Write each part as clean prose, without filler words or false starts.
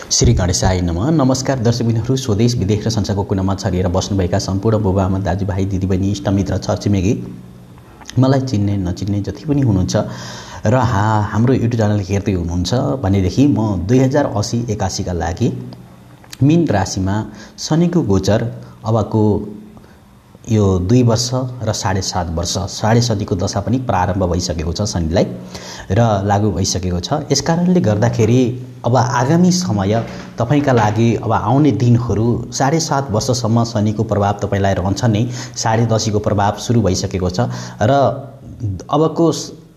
श्री गणेशाय नमः। नमस्कार दर्शकबिनहरू, स्वदेश विदेश र संसारको कुनामा छरिएर बस्नुभएका सम्पूर्ण बुबाआमा दाजुभाइ दिदीबहिनी इष्टमित्र छरछिमेकी मलाई चिन्ने नचिन्ने जति पनि हुनुहुन्छ र हाम्रो युट्युब च्यानल हेर्दै हुनुहुन्छ भनेदेखि म 2080-81 का लागि मीन राशिमा शनिको गोचर अबको यो 2 वर्ष र 7.5 वर्ष साढे शनिको दशा पनि प्रारम्भ भइसकेको छ शनिलाई र लागू भइसकेको छ। यसकारणले गर्दाखेरि अब आगामी समय तपाईका लागि अब आउने दिनहरू 7.5 वर्षसम्म शनिको प्रभाव तपाईलाई रहन्छ नै। 10.5 को प्रभाव सुरु भइसकेको छ र अबको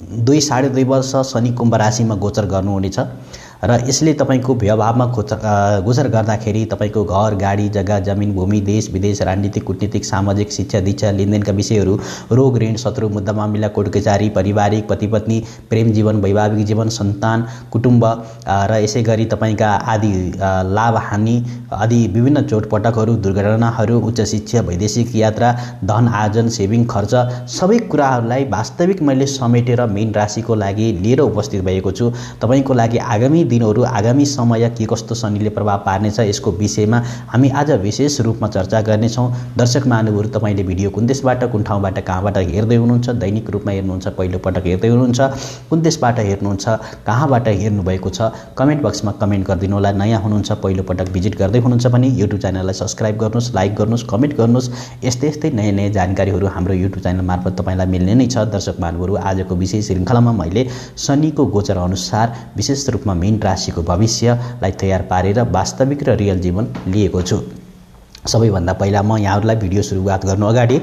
2-2.5 वर्ष शनि कुम्भ राशिमा गोचर गर्नुहुनेछ र यसले तपाईको व्यवहारमा गोचर गर्दाखेरि तपाईको घर गाडी जग्गा जमिन भूमि देश विदेश राजनीतिक कूटनीतिक सामाजिक शिक्षा दीक्षा लेनदेनका विषयहरू रोग ऋण शत्रु मुद्दा मामिला कोर्ट कचहरी पारिवारिक पति पत्नी प्रेम जीवन वैवाहिक जीवन सन्तान कुटुम्ब र यसै गरी तपाईका आदि लाभ हानि आदि विभिन्न चोटपटकहरू दुर्घटनाहरू उच्च शिक्षा वैदेशिक यात्रा धन आर्जन सेभिङ खर्च सबै कुराहरूलाई वास्तविक मैले समेटेर मीन राशिको लागि लिएर उपस्थित भएको छु। तपाईको लागि आगामी दिनहरू आगामी समय के कस्तो शनिले प्रभाव पार्नेछ यसको विषयमा हामी आज विशेष रूपमा चर्चा गर्नेछौँ। दर्शक महानुभावहरू, तपाईले भिडियो कुन देशबाट कुन ठाउँबाट कहाँबाट हेर्दै हुनुहुन्छ, दैनिक रूपमा हेर्नुहुन्छ, पहिलो पटक हेर्दै हुनुहुन्छ, कुन देशबाट हेर्नुहुन्छ, कहाँबाट हेर्नु भएको छ, कमेन्ट बक्समा कमेन्ट गरिदिनु होला। नयाँ हुनुहुन्छ, पहिलो पटक भिजिट गर्दै हुनुहुन्छ भने युट्युब च्यानललाई सब्स्क्राइब गर्नुहोस्, लाइक गर्नुहोस्, कमेन्ट गर्नुहोस्। यस्तै नयाँ जानकारीहरू हाम्रो युट्युब च्यानल मार्फत तपाईलाई मिल्ने नै छ। दर्शक महानुभावहरू, आजको विशेष श्रृङ्खलामा मैले शनिको गोचर अनुसार विशेष रूपमा मीन राशिको भविष्यलाई तयार पारेर वास्तविक र रियल जीवन लिएको छु। सबैभन्दा पहिला म यहाँहरूलाई भिडियो सुरुवात गर्नु अगाडि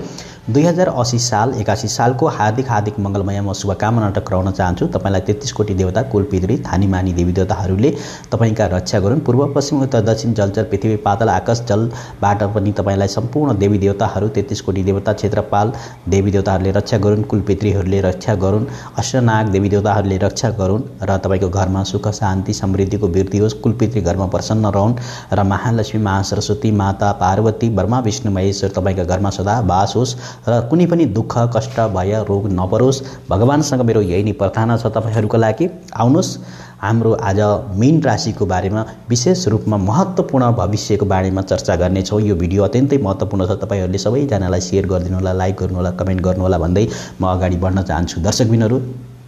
2080 साल 81 सालको हार्दिक मङ्गलमय म शुभकामना टक्राउन चाहन्छु। तपाईलाई 33 कोटी देवता कुल पितृ धानीमानी देवी देवताहरूले तपाईका रक्षा गरून्। पूर्व पश्चिम उत्तर दक्षिण जलचर पृथ्वी पातल आकाश जलबाट पनि तपाईलाई सम्पूर्ण देवी देवताहरू 33 कोटी देवता क्षेत्रपाल देवी देवताहरूले रक्षा गरून्। कुल पितृहरूले रक्षा गरून्। अष्टनाग देवी देवताहरूले रक्षा गरून् र तपाईको घरमा सुख शान्ति समृद्धिको वृद्धि होस्। कुल पितृ घरमा प्रसन्न रहन् र महालक्ष्मी महासरस्वती माता पार्वती ब्रह्मा विष्णु महेश्वर तपाईका घरमा सदा वास होस् र कुनै पनि दुःख कष्ट भय रोग नपरोस्। भगवानसँग मेरो यही नै प्रार्थना छ तपाईहरूको लागि। आउनुहोस्, हाम्रो आज मीन राशिको बारेमा विशेष रूपमा महत्त्वपूर्ण भविष्यको बारेमा चर्चा गर्नेछौँ। यो भिडियो अत्यन्तै महत्त्वपूर्ण छ। तपाईहरूले सबैजनालाई सेयर गरिदिनु होला, लाइक गर्नु होला, कमेन्ट गर्नु होला भन्दै म अगाडि बढ्न चाहन्छु। दर्शकबिनहरू,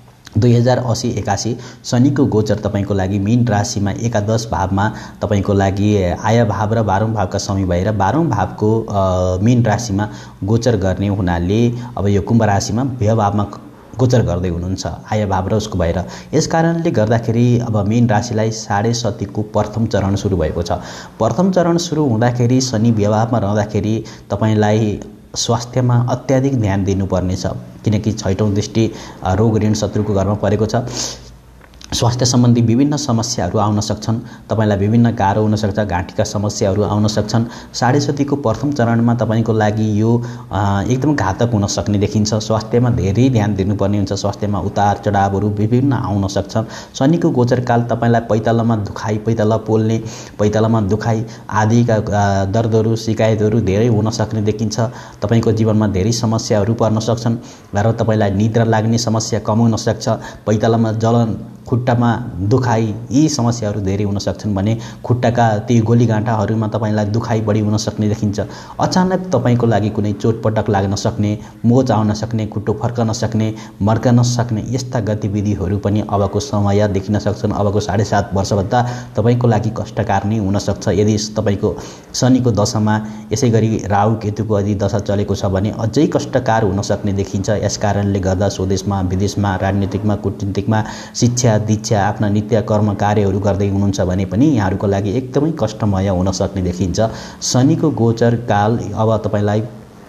2080-81 शनिको गोचर तपाईको लागि मीन राशिमा एकादश भावमा तपाईको लागि आय भाव र 12औं भावका समय भएर 12औं भावको मीन राशिमा गोचर गर्ने हुनाले अब यो कुम्भ राशिमा व्यय भावमा गोचर गर्दै हुनुहुन्छ आय भाव र उसको भएर। यस कारणले गर्दाखेरि अब मीन राशिलाई साढे शतीको प्रथम चरण सुरु भएको छ। प्रथम चरण सुरु हुँदाखेरि शनि व्यय भावमा रहँदाखेरि तपाईलाई स्वास्थ्यमा अत्याधिक ध्यान दिनुपर्नेछ, किनकि 6औं दृष्टि रोग ऋण शत्रुको घरमा परेको छ। स्वास्थ्य सम्बन्धी विभिन्न समस्याहरू आउन सक्छन्। तपाईलाई विभिन्न गाह्रो हुन सक्छ, घाँटीका समस्याहरू आउन सक्छन्। साढे शतीको प्रथम चरणमा तपाईको लागि यो एकदम घातक हुन सक्ने देखिन्छ। स्वास्थ्यमा धेरै ध्यान दिनुपर्ने हुन्छ। स्वास्थ्यमा उतार चढावहरू विभिन्न आउन सक्छन्। शनिको गोचरकाल तपाईलाई पैतालामा दुखाइ, पैताला पोल्ने, पैतालामा दुखाइ आदिका दर्दहरू शिकायतहरू धेरै हुन सक्ने देखिन्छ। तपाईको जीवनमा धेरै समस्याहरू पर्न सक्छन् र तपाईलाई निद्रा लाग्ने समस्या कम हुन सक्छ। पैतालामा जलन, खुट्टामा दुखाइ यी समस्याहरू धेरै हुन सक्छन् भने खुट्टाका ती गोलीगाँठाहरूमा तपाईलाई दुखाइ बढी हुन सक्ने देखिन्छ। अचानक तपाईको लागि कुनै चोटपटक लाग्न सक्ने, मोच आउन सक्ने, खुट्टो फर्कन सक्ने, मर्कन सक्ने यस्ता गतिविधिहरू पनि अबको समय देखिन सक्छन्। अबको 7.5 वर्षभन्दा तपाईको लागि कष्टकार नै हुन सक्छ यदि तपाईको शनिको दशामा यसै गरी राहु केतुको यदि दशा चलेको छ भने अझै कष्टकार हुन सक्ने देखिन्छ। यस कारणले गर्दा स्वदेशमा विदेशमा राजनीतिकमा कूटनीतिकमा शिक्षा दीक्षा आफ्ना नित्य कर्म कार्यहरू गर्दै हुनुहुन्छ भने पनि यहाँहरूको लागि एकदमै कष्टमय हुन सक्ने देखिन्छ। शनिको गोचर काल अब तपाईलाई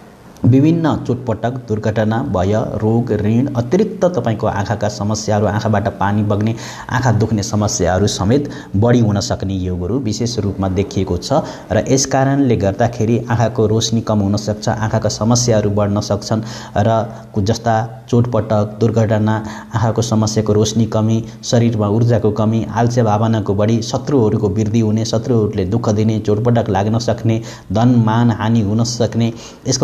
विभिन्न चोटपटक दुर्घटना भय रोग ऋण अतिरिक्त तपाईको आँखाका समस्याहरू, आँखाबाट पानी बग्ने, आँखा दुख्ने समस्याहरू समेत बढी हुन सक्ने योगहरू विशेष रूपमा देखिएको छ र यस कारणले गर्दाखेरि आँखाको रोशनी कम हुन सक्छ, आँखाका समस्याहरू बढ्न सक्छन् र जस्ता चोटपटक दुर्घटना, आँखाको समस्याको रोशनी कमी, शरीरमा ऊर्जाको कमी, आलस्य भावनाको बढी, शत्रुहरूको वृद्धि हुने, शत्रुहरूले दुःख दिने, चोटपटक लाग्न सक्ने, धन मान हानि हुन सक्ने, यसको कारणले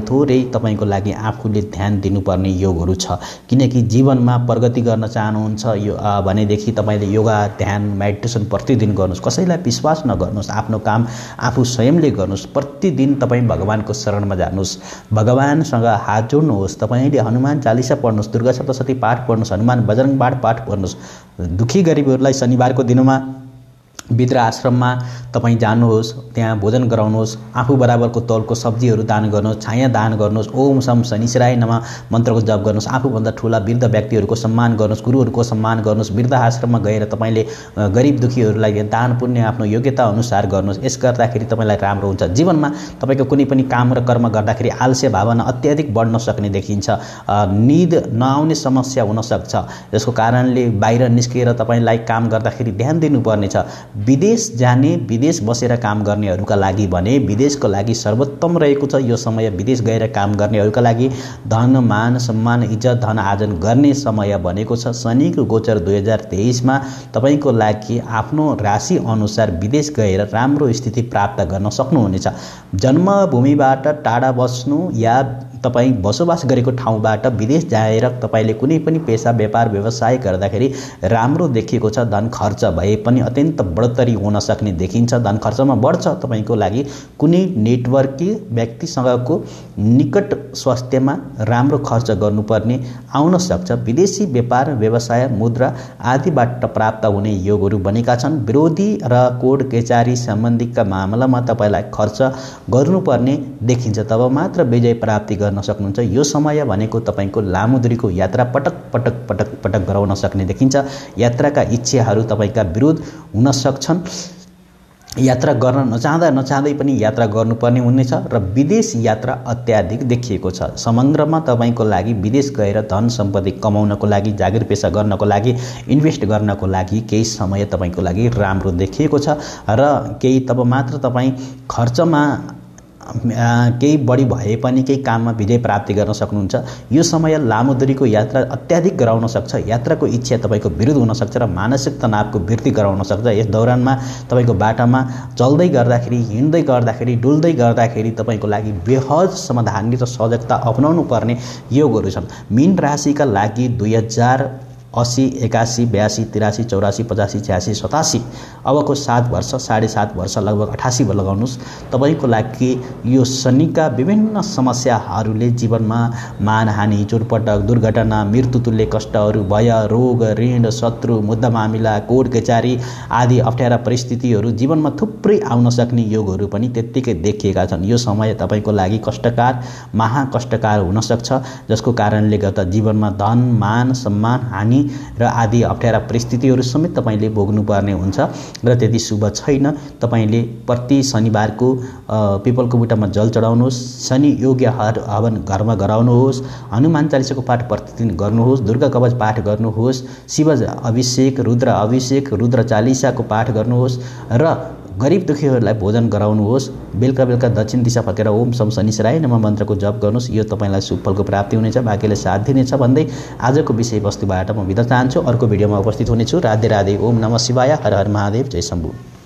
थोरै तपाईको लागि आफूले ध्यान दिनुपर्ने योगहरू छ। किनकि जीवनमा प्रगति गर्न चाहनुहुन्छ यो भनेदेखि तपाईले योगा ध्यान मेडिटेसन प्रतिदिन गर्नुहोस्। कसैलाई विश्वास नगर्नुहोस्, आफ्नो काम आफू स्वयंले गर्नुहोस्। प्रतिदिन तपाईँ भगवानको शरणमा जानुहोस्, भगवानसँग हात जोड्नुहोस्। तपाईले हनुमान चालिसा पढ्नुहोस्, दुर्गा सप्तशती पाठ पढ्नुहोस्, हनुमान बजरंग पाठ पढ्नुहोस्। दुखी गरिबहरूलाई शनिबारको दिनमा वृद्धाश्रममा तपाईँ जानुहोस्, त्यहाँ भोजन गराउनुहोस्। आफू बराबरको तौलको सब्जीहरू दान गर्नुहोस्, छाया दान गर्नुहोस्। ओम सम शनिश्चराय नमः मन्त्रको जप गर्नुहोस्। आफूभन्दा ठुला वृद्ध व्यक्तिहरूको सम्मान गर्नुहोस्, गुरुहरूको सम्मान गर्नुहोस्। वृद्धाश्रममा गएर तपाईँले गरिब दुखीहरूलाई दान पुण्य आफ्नो योग्यता अनुसार गर्नुहोस्। यस गर्दाखेरि तपाईँलाई राम्रो हुन्छ। जीवनमा तपाईँको कुनै पनि काम र कर्म गर्दाखेरि आलस्य भावना अत्याधिक बढ्न सक्ने देखिन्छ। निद नआउने समस्या हुन सक्छ, जसको कारणले बाहिर निस्केर तपाईँलाई काम गर्दाखेरि ध्यान दिनुपर्नेछ। विदेश जाने, विदेश बसेर काम गर्नेहरूका लागि भने विदेशको लागि सर्वोत्तम रहेको छ यो समय। विदेश गएर काम गर्नेहरूका लागि धन मान सम्मान इज्जत धन आर्जन गर्ने समय बनेको छ। शनिको गोचर 2023 मा तपाईको लागि आफ्नो राशि अनुसार विदेश गएर राम्रो स्थिति प्राप्त गर्न सक्नुहुनेछ। जन्मभूमिबाट टाढा बस्नु या तपाईँ बसोबास गरेको ठाउँबाट विदेश जाएर तपाईँले कुनै पनि पेशा व्यापार व्यवसाय गर्दाखेरि राम्रो देखिएको छ। धन खर्च भए पनि अत्यन्त बढोत्तरी हुन सक्ने देखिन्छ। धन खर्चमा बढ्छ। तपाईँको लागि कुनै नेटवर्किङ व्यक्तिसँगको निकट स्वास्थ्यमा राम्रो खर्च गर्नुपर्ने आउन सक्छ। विदेशी व्यापार व्यवसाय मुद्रा आदिबाट प्राप्त हुने योगहरू बनेका छन्। विरोधी र कोर्ट कचहरी सम्बन्धीका मामलामा तपाईँलाई खर्च गर्नुपर्ने देखिन्छ, तब मात्र विजय प्राप्ति गर्न सक्नुहुन्छ। यो समय भनेको तपाईको लामो दूरीको यात्रा पटक गराउन सक्ने देखिन्छ। यात्राका इच्छाहरू तपाईका विरुद्ध हुन सक्छन्। यात्रा गर्न नचाहँदै पनि यात्रा गर्नुपर्ने हुनेछ र विदेश यात्रा अत्याधिक देखिएको छ। समग्रमा तपाईको लागि विदेश गएर धन सम्पत्ति कमाउनको लागि, जागिर पेशा गर्नको लागि, इन्भेस्ट गर्नको लागि केही समय तपाईको लागि राम्रो देखिएको छ र केही तब मात्र तपाईँ खर्चमा केही बढी भए पनि केही काममा विजय प्राप्ति गर्न सक्नुहुन्छ। यो समय लामो दूरीको यात्रा अत्याधिक गराउन सक्छ। यात्राको इच्छा तपाईको विरुद्ध हुन सक्छ र मानसिक तनावको वृद्धि गराउन सक्छ। यस दौरानमा तपाईको बाटामा चल्दै गर्दाखेरि, हिँड्दै गर्दाखेरि, डुल्दै गर्दाखेरि तपाईको लागि बेहद समाधानी र सजगता अपनाउनु पर्ने योगहरू छन्। मीन राशिका लागि 2080, 81, 82, 83, 84, 85, 86, 87 अबको 7 वर्ष, 7.5 वर्ष लगभग 88 लगाउनुहोस्। तपाईको लागि यो शनिका विभिन्न समस्याहरूले जीवनमा मानहानि, चोटपटक, दुर्घटना, मृत्युतुल्य कष्टहरू, भय, रोग, ऋण, शत्रु, मुद्दा मामिला, कोर्ट कचहरी आदि अप्ठ्यारा परिस्थितिहरू जीवनमा थुप्रै आउन सक्ने योगहरू पनि त्यत्तिकै देखिएका छन्। यो समय तपाईको लागि कष्टकार, महाकष्टकार हुन सक्छ, जसको कारणले गर्दा जीवनमा धन मान सम्मान हानि र आदि अप्ठ्यारा परिस्थितिहरू समेत तपाईले भोग्नुपर्ने हुन्छ र त्यति शुभ छैन। तपाईले प्रति शनिबारको पिपलको बुट्टामा जल चढाउनुहोस्। शनि योग्य हवन घरमा गराउनुहोस्। हनुमान चालिसाको पाठ प्रतिदिन गर्नुहोस्। दुर्गा कवच पाठ गर्नुहोस्। शिव अभिषेक, रुद्र अभिषेक, रुद्र चालिसाको पाठ गर्नुहोस् र गरिब दुखीहरूलाई भोजन गराउनुहोस्। बेलुका दक्षिण दिशा फर्केर ओम सम शनिश्चराय नमः मन्त्रको जप गर्नुहोस्। यो तपाईँलाई शुभ फलको प्राप्ति हुनेछ, भाग्यले साथ दिनेछ भन्दै आजको विषयवस्तुबाट म बिदा चाहन्छु। अर्को भिडियोमा उपस्थित हुनेछु। राधे राधे। ओम नमः शिवाय। हर हर महादेव। जय शम्भु।